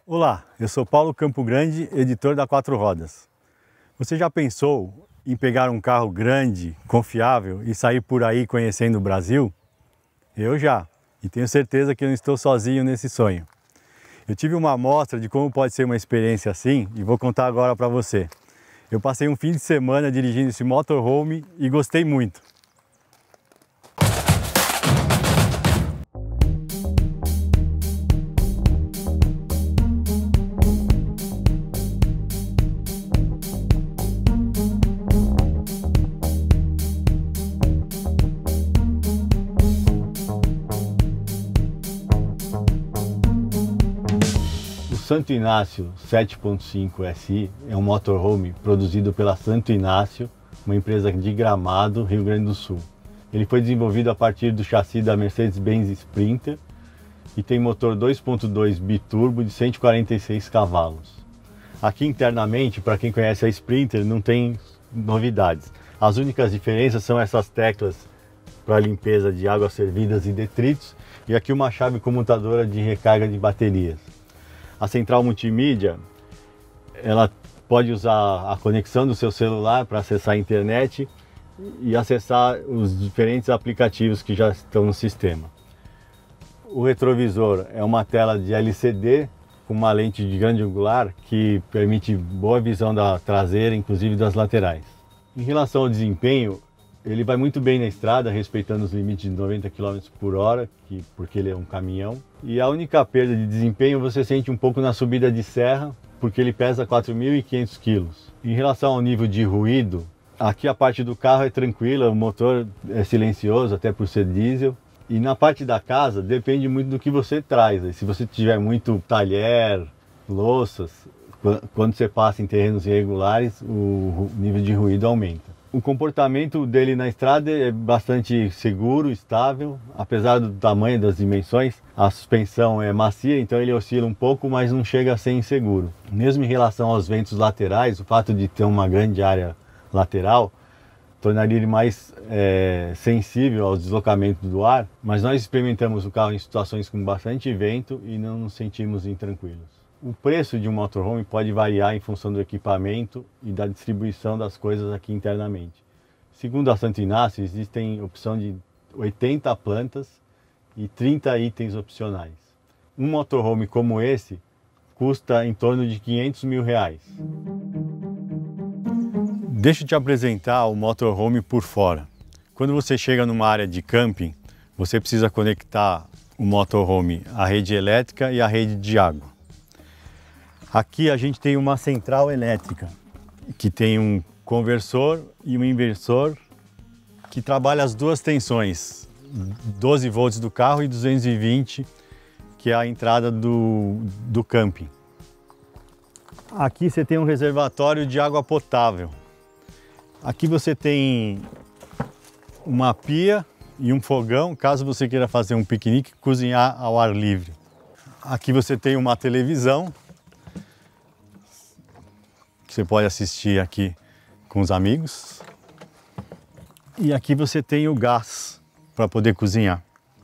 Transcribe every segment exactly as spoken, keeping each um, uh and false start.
Olá, eu sou Paulo Campo Grande, editor da Quatro Rodas. Você já pensou em pegar um carro grande, confiável e sair por aí conhecendo o Brasil? Eu já, e tenho certeza que eu não estou sozinho nesse sonho. Eu tive uma amostra de como pode ser uma experiência assim e vou contar agora para você. Eu passei um fim de semana dirigindo esse motorhome e gostei muito. O Santo Inácio sete ponto cinco S I é um motorhome produzido pela Santo Inácio, uma empresa de Gramado, Rio Grande do Sul. Ele foi desenvolvido a partir do chassi da Mercedes-Benz Sprinter e tem motor dois ponto dois biturbo de cento e quarenta e seis cavalos. Aqui internamente, para quem conhece a Sprinter, não tem novidades. As únicas diferenças são essas teclas para limpeza de águas servidas e detritos e aqui uma chave comutadora de recarga de baterias. A central multimídia, ela pode usar a conexão do seu celular para acessar a internet e acessar os diferentes aplicativos que já estão no sistema. O retrovisor é uma tela de L C D com uma lente de grande angular que permite boa visão da traseira, inclusive das laterais. Em relação ao desempenho, ele vai muito bem na estrada, respeitando os limites de noventa quilômetros por hora, que, porque ele é um caminhão. E a única perda de desempenho você sente um pouco na subida de serra, porque ele pesa quatro mil e quinhentos quilos. Em relação ao nível de ruído, aqui a parte do carro é tranquila, o motor é silencioso, até por ser diesel. E na parte da casa, depende muito do que você traz. Se você tiver muito talher, louças, quando você passa em terrenos irregulares, o nível de ruído aumenta. O comportamento dele na estrada é bastante seguro, estável, apesar do tamanho das dimensões, a suspensão é macia, então ele oscila um pouco, mas não chega a ser inseguro. Mesmo em relação aos ventos laterais, o fato de ter uma grande área lateral tornaria ele mais é, sensível aos deslocamentos do ar, mas nós experimentamos o carro em situações com bastante vento e não nos sentimos intranquilos. O preço de um motorhome pode variar em função do equipamento e da distribuição das coisas aqui internamente. Segundo a Santo Inácio, existem opção de oitenta plantas e trinta itens opcionais. Um motorhome como esse custa em torno de quinhentos mil reais. Deixa eu te apresentar o motorhome por fora. Quando você chega numa área de camping, você precisa conectar o motorhome à rede elétrica e à rede de água. Aqui a gente tem uma central elétrica, que tem um conversor e um inversor que trabalha as duas tensões, doze volts do carro e duzentos e vinte, que é a entrada do, do camping. Aqui você tem um reservatório de água potável. Aqui você tem uma pia e um fogão, caso você queira fazer um piquenique e cozinhar ao ar livre. Aqui você tem uma televisão, você pode assistir aqui com os amigos. E aqui você tem o gás para poder cozinhar.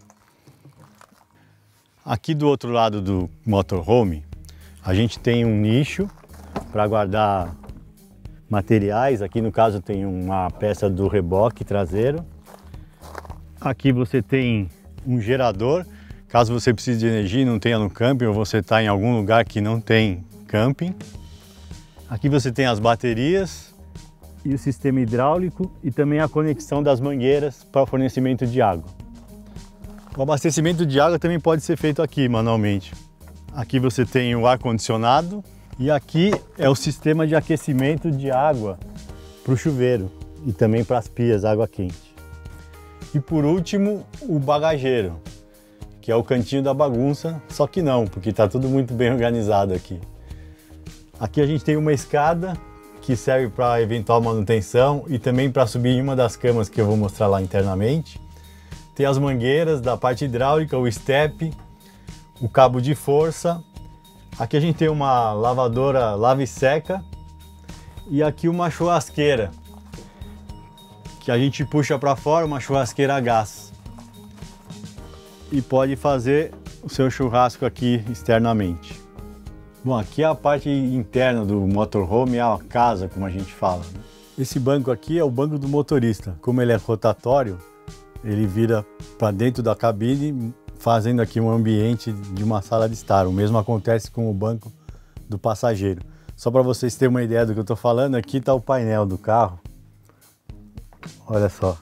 Aqui do outro lado do motorhome, a gente tem um nicho para guardar materiais. Aqui no caso tem uma peça do reboque traseiro. Aqui você tem um gerador, caso você precise de energia e não tenha no camping, ou você está em algum lugar que não tem camping. Aqui você tem as baterias e o sistema hidráulico e também a conexão das mangueiras para o fornecimento de água. O abastecimento de água também pode ser feito aqui manualmente. Aqui você tem o ar-condicionado e aqui é o sistema de aquecimento de água para o chuveiro e também para as pias, água quente. E por último, o bagageiro, que é o cantinho da bagunça, só que não, porque está tudo muito bem organizado aqui. Aqui a gente tem uma escada que serve para eventual manutenção e também para subir em uma das camas que eu vou mostrar lá internamente. Tem as mangueiras da parte hidráulica, o step, o cabo de força. Aqui a gente tem uma lavadora lava e seca e aqui uma churrasqueira que a gente puxa para fora, uma churrasqueira a gás. E pode fazer o seu churrasco aqui externamente. Bom, aqui é a parte interna do motorhome, é a casa, como a gente fala, né? Esse banco aqui é o banco do motorista. Como ele é rotatório, ele vira para dentro da cabine, fazendo aqui um ambiente de uma sala de estar. O mesmo acontece com o banco do passageiro. Só para vocês terem uma ideia do que eu estou falando, aqui está o painel do carro. Olha só.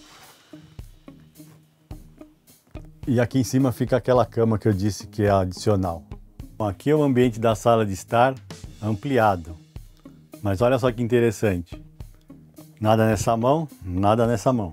E aqui em cima fica aquela cama que eu disse que é adicional. Bom, aqui é o ambiente da sala de estar ampliado. Mas olha só que interessante. Nada nessa mão, nada nessa mão.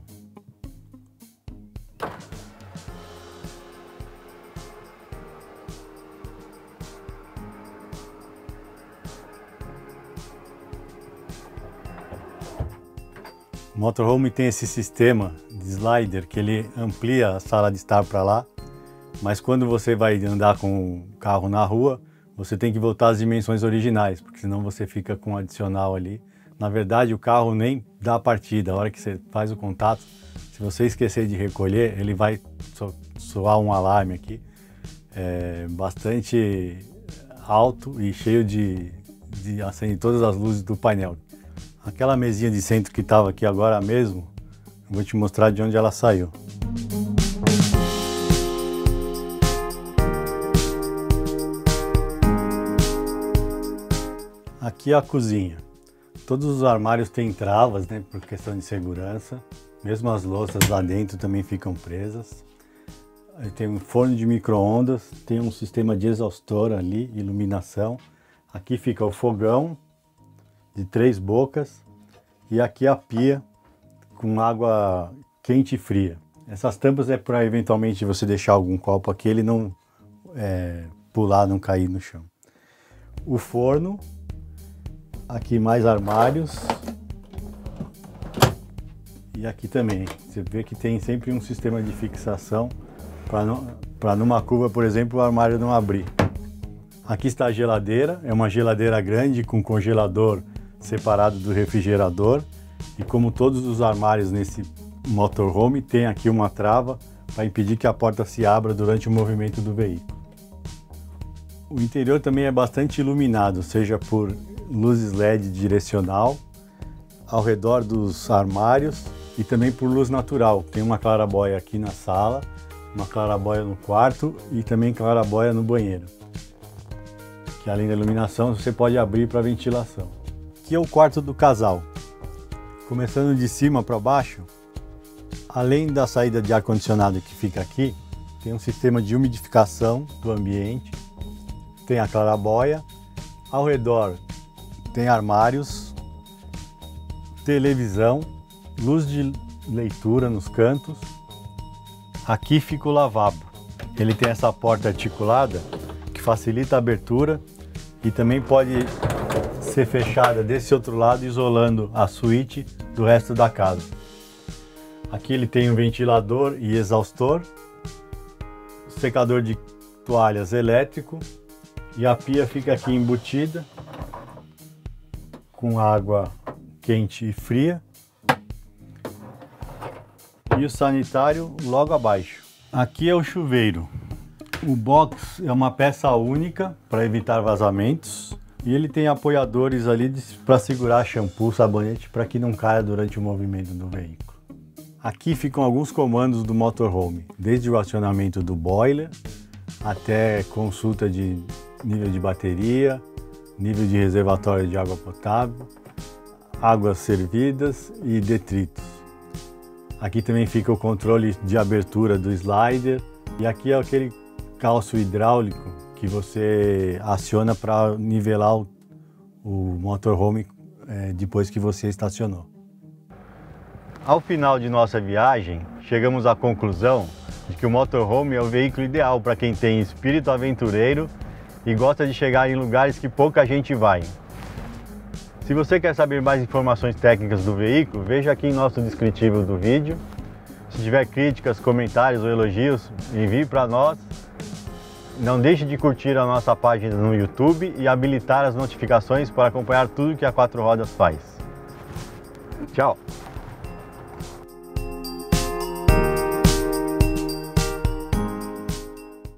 O motorhome tem esse sistema de slider que ele amplia a sala de estar para lá, mas quando você vai andar com o carro na rua, você tem que voltar às dimensões originais, porque senão você fica com um adicional ali. Na verdade, o carro nem dá a partida. A hora que você faz o contato, se você esquecer de recolher, ele vai so soar um alarme aqui, é bastante alto e cheio de, de acende todas as luzes do painel. Aquela mesinha de centro que estava aqui agora mesmo, eu vou te mostrar de onde ela saiu. Aqui é a cozinha. Todos os armários têm travas, né, por questão de segurança. Mesmo as louças lá dentro também ficam presas. Aí tem um forno de micro-ondas, tem um sistema de exaustor ali, iluminação. Aqui fica o fogão de três bocas e aqui a pia com água quente e fria. Essas tampas é para eventualmente você deixar algum copo aqui, ele não é, pular, não cair no chão. O forno, aqui mais armários e aqui também. Você vê que tem sempre um sistema de fixação para numa curva, por exemplo, o armário não abrir. Aqui está a geladeira, é uma geladeira grande com congelador separado do refrigerador e como todos os armários nesse motorhome tem aqui uma trava para impedir que a porta se abra durante o movimento do veículo. O interior também é bastante iluminado, seja por luzes L E D direcional ao redor dos armários e também por luz natural. Tem uma clarabóia aqui na sala, uma clarabóia no quarto e também clarabóia no banheiro, que além da iluminação você pode abrir para ventilação. Aqui é o quarto do casal. Começando de cima para baixo, além da saída de ar-condicionado que fica aqui, tem um sistema de umidificação do ambiente, tem a clarabóia, ao redor tem armários, televisão, luz de leitura nos cantos. Aqui fica o lavabo. Ele tem essa porta articulada que facilita a abertura e também pode ser fechada desse outro lado, isolando a suíte do resto da casa. Aqui ele tem um ventilador e exaustor, secador de toalhas elétrico e a pia fica aqui embutida com água quente e fria e o sanitário logo abaixo. Aqui é o chuveiro. O box é uma peça única para evitar vazamentos. E ele tem apoiadores ali para segurar shampoo, sabonete, para que não caia durante o movimento do veículo. Aqui ficam alguns comandos do motorhome, desde o acionamento do boiler, até consulta de nível de bateria, nível de reservatório de água potável, águas servidas e detritos. Aqui também fica o controle de abertura do slider e aqui é aquele calço hidráulico que você aciona para nivelar o, o motorhome é, depois que você estacionou. Ao final de nossa viagem, chegamos à conclusão de que o motorhome é o veículo ideal para quem tem espírito aventureiro e gosta de chegar em lugares que pouca gente vai. Se você quer saber mais informações técnicas do veículo, veja aqui em nosso descritivo do vídeo. Se tiver críticas, comentários ou elogios, envie para nós. Não deixe de curtir a nossa página no YouTube e habilitar as notificações para acompanhar tudo que a Quatro Rodas faz. Tchau!